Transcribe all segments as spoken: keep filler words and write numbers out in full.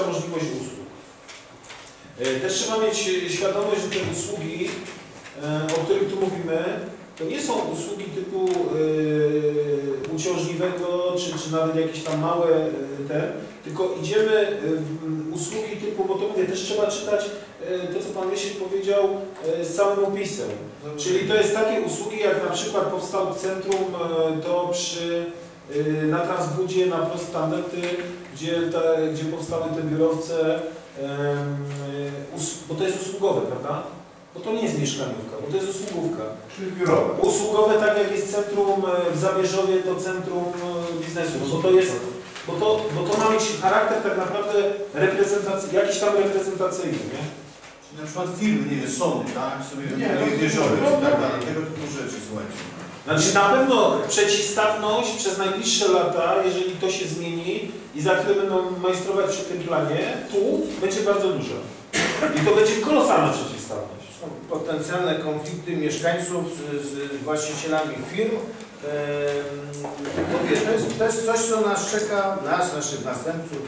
możliwość usług. Też trzeba mieć świadomość, że te usługi, o których tu mówimy, to nie są usługi typu yy, uciążliwego, czy, czy nawet jakieś tam małe yy, te, tylko idziemy w usługi typu, bo to mówię, też trzeba czytać yy, to, co Pan Wiesiek powiedział, yy, z całym opisem. Czyli to jest takie usługi, jak na przykład powstało centrum yy, to przy, yy, na Transbudzie, na Prost Tandety, gdzie, te, gdzie powstały te biurowce, yy, bo to jest usługowe, prawda? Bo to nie jest mieszkaniówka, bo to jest usługówka. Czyli biurowe. Usługowe, tak jak jest centrum w Zabierzowie, to centrum biznesu. No bo to jest, bo to, bo to ma mieć charakter tak naprawdę reprezentacji, jakiś tam reprezentacyjny, nie? Czyli na przykład firmy, nie wiem, sądy, tak? Sobie nie, no, wieżowe, no, tak dalej, tego typu rzeczy, słuchajcie. Znaczy na pewno przeciwstawność przez najbliższe lata, jeżeli to się zmieni i za chwilę będą majstrować przy tym planie, tu będzie bardzo duża. I to będzie kolosalna przeciwstawność. Potencjalne konflikty mieszkańców z, z właścicielami firm. Eee, to, jest, to jest coś, co nas czeka, nas, naszych następców.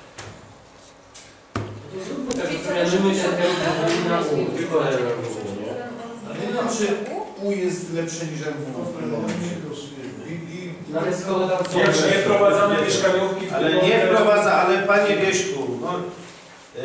Nie wiem, czy U jest lepsze niż M W w tym momencie. Nie wprowadzamy mieszkaniówki w Ale nie wprowadza, ale Panie Wieśku, no, yy,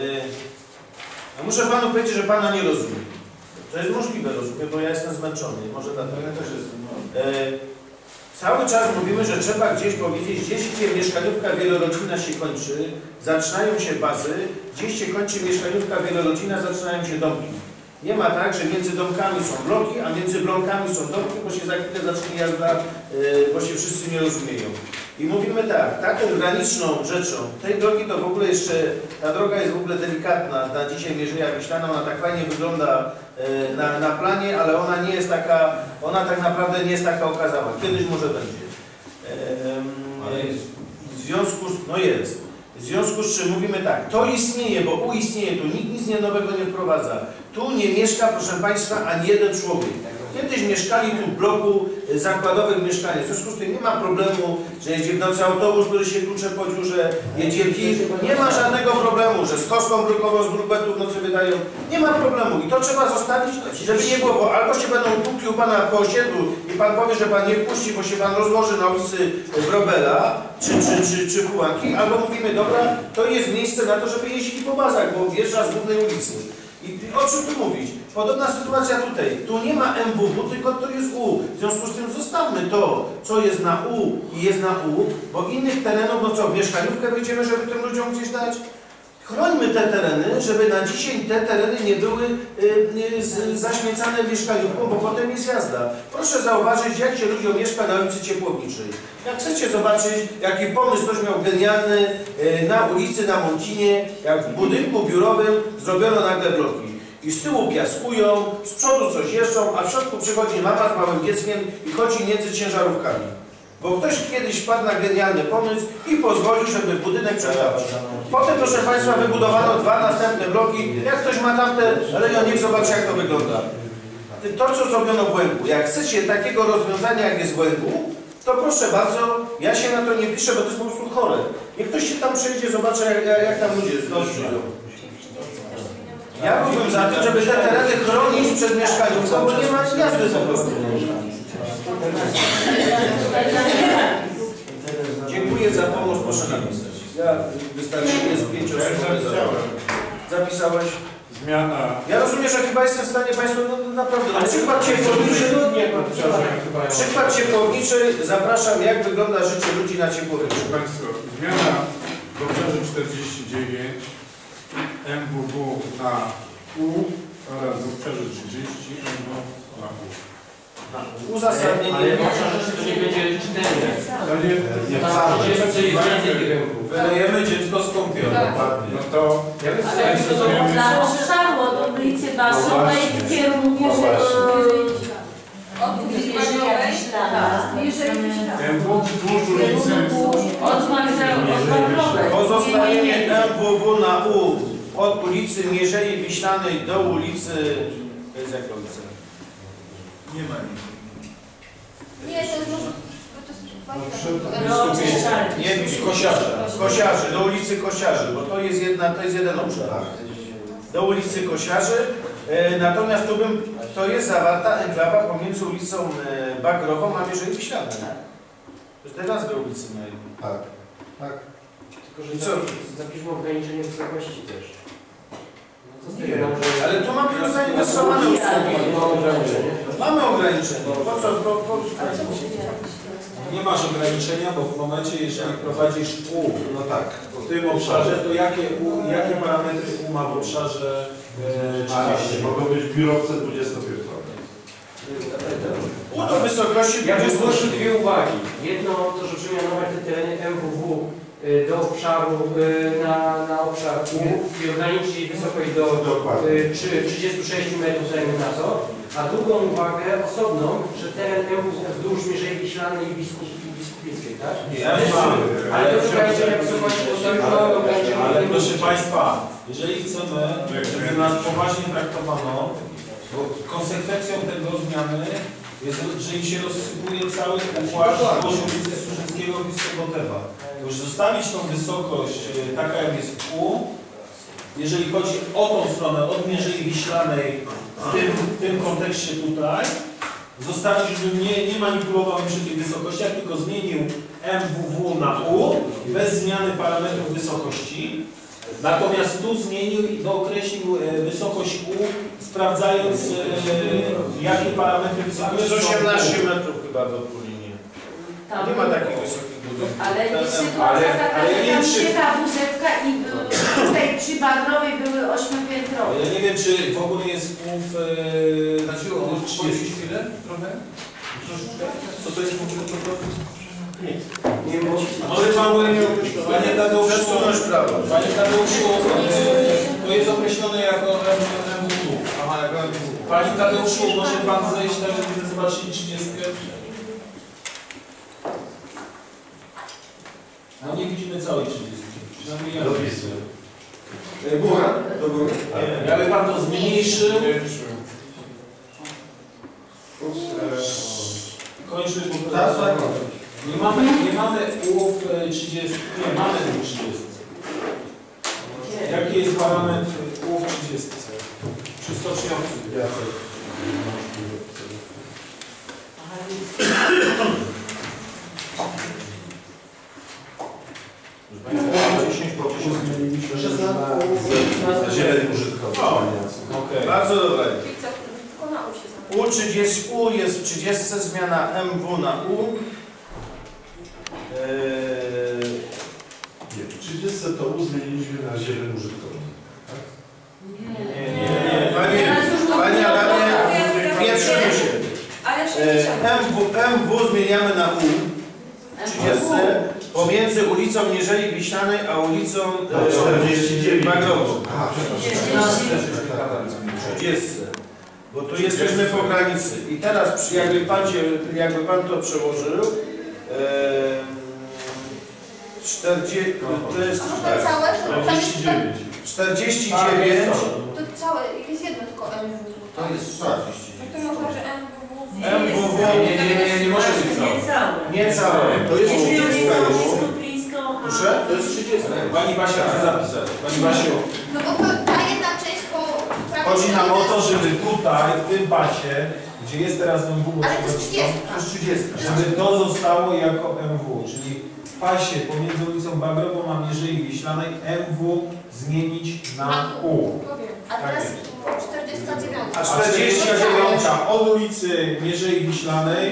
no muszę Panu powiedzieć, że Pana nie rozumiem. To jest możliwe, rozumiem, bo ja jestem zmęczony, może dlatego. Ja też jestem. Yy, cały czas mówimy, że trzeba gdzieś powiedzieć, gdzieś się mieszkaniówka wielorodzinna się kończy, zaczynają się bazy, gdzieś się kończy mieszkaniówka wielorodzinna, zaczynają się domki. Nie ma tak, że między domkami są bloki, a między blokami są domki, bo się za chwilę zacznie jazda, yy, bo się wszyscy nie rozumieją. I mówimy tak, taką graniczną rzeczą, tej drogi to w ogóle jeszcze, ta droga jest w ogóle delikatna, na dzisiaj Mierzeja Wiślana, ona tak fajnie wygląda yy, na, na planie, ale ona nie jest taka, ona tak naprawdę nie jest taka okazała. Kiedyś może będzie. Yy, w związku z, no jest. W związku z czym mówimy tak, to istnieje, bo U istnieje, tu nikt nic nie nowego nie wprowadza. Tu nie mieszka, proszę Państwa, ani jeden człowiek. Kiedyś mieszkali tu w bloku zakładowych mieszkaniach. W związku z tym nie ma problemu, że jedzie w nocy autobus, który się klucze po dziurze, jedzie tir. Nie ma żadnego problemu, że z kostką brukową, z bruketu w nocy wydają. Nie ma problemu i to trzeba zostawić, żeby nie było, bo albo się będą puki u Pana po osiedlu i Pan powie, że Pan nie wpuści, bo się Pan rozłoży na ulicy Wrobela czy, czy, czy, czy Pułanki, albo mówimy, dobra, to jest miejsce na to, żeby jeździli po bazach, bo wjeżdża z głównej ulicy. I o czym tu mówić? Podobna sytuacja tutaj. Tu nie ma M W W, tylko to jest U. W związku z tym zostawmy to, co jest na U i jest na U, bo innych terenów, no co, w mieszkaniówkę wyjdziemy, żeby tym ludziom gdzieś dać? Chrońmy te tereny, żeby na dzisiaj te tereny nie były y, y, z, zaśmiecane mieszkaniówką, bo potem jest jazda. Proszę zauważyć, jak się ludziom mieszka na ulicy Ciepłowniczej. Jak chcecie zobaczyć, jaki pomysł ktoś miał genialny y, na ulicy, na Mącinie, jak w budynku biurowym zrobiono nagle bloki. I z tyłu piaskują, z przodu coś jeżdżą, a w środku przychodzi mama z małym dzieckiem i chodzi między ciężarówkami. Bo ktoś kiedyś wpadł na genialny pomysł i pozwolił, żeby budynek przedawać. Potem, proszę Państwa, wybudowano dwa następne bloki. Jak ktoś ma tamte, ale ja niech zobaczy, jak to wygląda. To, co zrobiono w Łęgu. Jak chcecie takiego rozwiązania, jak jest w Łęgu, to proszę bardzo, ja się na to nie piszę, bo to jest po prostu chore. Niech ktoś się tam przejdzie, zobaczy, jak, jak tam ludzie żyją. Ja byłbym za tym, żeby te tereny chronić przed mieszkaniówką, bo nie ma jazdy po prostu. Dziękuję za pomoc, proszę napisać. Ja wystarczy, jest pięć osób. Zapisałeś? Zmiana. Ja rozumiem, że chyba jestem w stanie Państwu, no naprawdę, no, przykład ciepłowniczy, przykład ciepłowniczy, zapraszam, jak wygląda życie ludzi na ciepłowniczy. Proszę Państwa, zmiana w obszarze czterdzieści dziewięć, M W W na U oraz w obszarze trzydzieści M W W na U. Uzasadnienie. Ale w obszarze to nie będzie cztery. To nie, nie wydajemy dziecko z kąpielą. No to... Na obszaru od ulicy Baszowej w kierunku od ulicy Baszowej M W W wzdłuż ulicy... od Magdalowej. Pozostawienie M W W na U od ulicy Mierzei Wiślanej do ulicy... To jest jaka ulica? Nie ma nic. Nie, to jest może... Nie, Kosiarzy. Kosiarzy, do ulicy Kosiarzy, bo to jest jedna, to jest jeden obszar. Do ulicy Kosiarzy. E, natomiast tu bym, to jest zawarta enklawa pomiędzy ulicą e, Bagrową a Mierzei Wiślanej. To jest te nazwy ulicy mają. Tak, tak. Tylko, że I co? zapiszmy ograniczenie wysokości też. No co z Nie, tego, że... ale tu mamy już zainwestowane usługi. Mamy ograniczenie. Mamy ograniczenie. Po co? Po, po, Nie masz ograniczenia, bo w momencie, jeżeli prowadzisz U No tak. w tym obszarze, to jakie, U, jakie parametry U ma w obszarze e, A, trzydzieści? mogą być biurowce dwudziestopiętrowe. U do wysokości Ja bym zgłosił dwie uwagi. Jedno to, że przemianować te tereny M W W y, do obszaru, y, na, na obszar U i ograniczyć wysokość do y, trzy- trzydziestu sześciu metrów, dajmy na to. A drugą uwagę osobną, że teren M W W wzdłuż Mierzei Wiślanej i Biskup, Biskupickiej, tak? Nie, mamy. Ale to jest ograniczenia wysokości, bo to już mamy ograniczenia. Ale proszę Państwa, jeżeli chcemy, żeby nas poważnie traktowano, bo konsekwencją tego zmiany jest, że im się rozsypuje cały układ wzdłuż ulicy Służebskiego i Sobotewa. Już zostawić tą wysokość e, taka jak jest w U, jeżeli chodzi o tą stronę od Mierzei Wiślanej w tym, w tym kontekście tutaj, zostawić, żebym nie, nie manipulował przy tych wysokościach, tylko zmienił M W W na U bez zmiany parametrów wysokości. Natomiast tu zmienił i dookreślił e, wysokość U, sprawdzając e, jakie parametry To wysokości jest są w U. osiemnaście metrów chyba do linii. Tam Nie ma takich wysokich budynków. Ale Ale- sytuacja taka, ale że nie tam wiem, czy- się ta wózeczka i y, tutaj przy Bagrowej były ośmiopiętrowe. Ja nie wiem, czy w ogóle jest wpływ e, Znaczy, w trzydziestu. chwilę trochę? Co to jest w ogóle to? Nie wiem, Może Pan, Panie Tadeuszu, Przesunąć prawo. Panie Tadeuszu, e, to jest określone jako M W W. Aha, jak M W W. Panie Tadeuszu, może Pan zejść tak, żebyśmy zobaczyli trzydziestkę? No nie widzimy całej trzydziestki. Przynajmniej ja. Dopisy. E, Góra, do góry. Jakby Pan to zmniejszył, kończy po Tak, tak. Nie mamy, nie mamy U w trzydziestu, nie mamy U w trzydziestu. Jaki jest parametr U w trzydziestu? Przy stoczniowcu. dziesięć po dziesięć zmieniliśmy na zieleń użytkowania. Okej. Bardzo dobre. Tylko na U się U trzydzieści, U jest w trzydziestce, zmiana M W na U. Eee, Nie, w trzydziestce to U zmieniliśmy na zieleń użytkowania. Nie, nie, nie, nie. Panie, Panie Adamie, wietrzymy się. Ale Eee, sześćdziesiąt. M W, M W zmieniamy na U. W trzydziestce pomiędzy ulicą Mierzei Wiślanej a ulicą e, czterdzieści dziewięć. Bagrową. Aha, przepraszam. W trzydziestce. Bo tu jesteśmy po granicy. I teraz przy- jakby pan, się, jakby pan to przełożył, e, czterdzieści, to jest A tak, to całe, to tam jest, czterdzieści dziewięć. czterdzieści Tak, dziewięć. jest to całe, jest jedno tylko M W W. To jest czterdzieści No dziewięć. to może, że M W W... M W W. Nie, nie, nie, nie może być całe. Nie całe. Nie całe. To jest Jeśli oni trzydziestka są już. blisko, blisko, a- Proszę? To jest trzydziestka. Pani Basia chce zapisać. Pani Basiu, No bo to, ta jedna część po prawej chodzi nam o stronie to, żeby tutaj, w tym pasie, gdzie jest teraz M W, Ale to jest trzydziestka. To jest trzydziestka. żeby to zostało jako M W, czyli w pasie pomiędzy ulicą Bagrową a Mierzei Wiślanej M W zmienić na U. Powiem. A Tak teraz jest. czterdziestka dziewiątka. A A czterdzieści dziewięć od ulicy Mierzei Wiślanej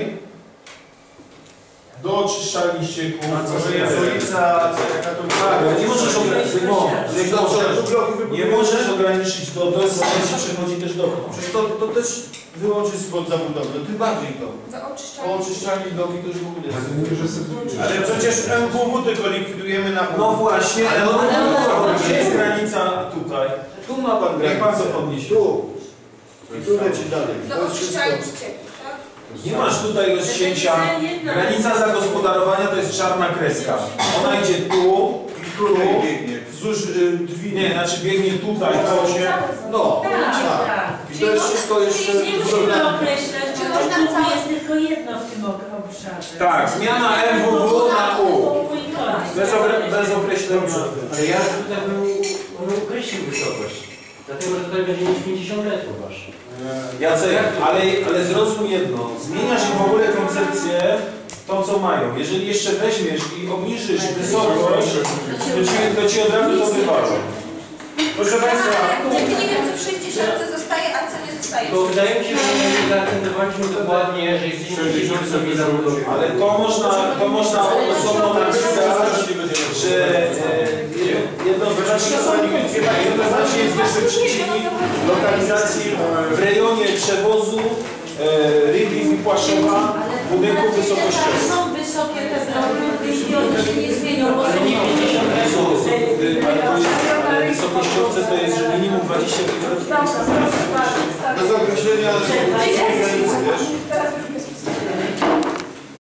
do Oczyszczalni Ścieków. To jest ulica, jaka to Tak, ale nie możesz ograniczyć, no, nie możesz, nie możesz ograniczyć do, do momencie przechodzi też do. Przecież to, to też wyłączyć spod zabudowy, no tym bardziej to. Za Po oczyszczanie. oczyszczalni drogi to już w ogóle Ale mówię, że sobie Ale przecież M W W tylko likwidujemy na U. No właśnie, ale no, Ale ona- no, gdzie jest granica tutaj? Tu ma pan Jak pan co granicę. podniesie? Tu. I tu leci dalej. Do To jest wszystko. oczyszczania ścieków, tak? Nie masz tutaj rozcięcia. Granica zagospodarowania to jest czarna kreska. Ona idzie tu, tu, Wzdłuż y, drzwi. nie, znaczy biegnie tutaj, to się. No. Tak, tak. I to jest wszystko jeszcze Czyli nie musimy zrobione. określać, bo można Tu całe... jest tylko jedno w tym obszarze. Tak, zmiana M W W na U. Bez, okre, bez określenia. Ale ja tutaj bym on określił wysokość. Dlatego, że tutaj będzie mieć pięćdziesiąt metrów aż. Jacek, ale, ale zrozum jedno. Zmienia się w ogóle koncepcję to, co mają. Jeżeli jeszcze weźmiesz i obniżysz wysokość, to ci, to ci od razu to wywalą. Proszę Państwa, Jak nie wiem, co w sześćdziesiątce zostaje, a co nie zostaje. Bo wydaje mi się, że my zaakcentowaliśmy dokładnie, że jesteśmy przeciwko sobie zawodowi. ale to można, to można osobno napisać, że e, jednoznacznie jednoznacznie jesteśmy przeciwni lokalizacji w rejonie przewozu e, Rybnik i Płaszowa budynków wysokościowych. Są wysokie te drogi i one się nie zmienią, bo Ale nie pięćdziesiąt metrów. Ale to jest, ale wysokościowce to jest, że minimum dwadzieścia pięć metrów.